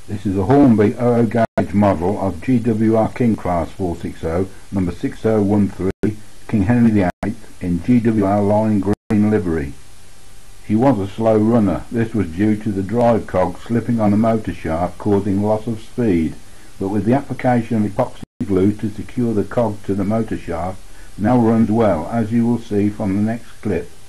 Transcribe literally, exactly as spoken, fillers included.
This is a Hornby zero gauge model of G W R King Class four sixty, number six oh one three, King Henry the eighth, in G W R lime green livery. She was a slow runner. This was due to the drive cog slipping on the motor shaft, causing loss of speed, but with the application of epoxy glue to secure the cog to the motor shaft, now runs well, as you will see from the next clip.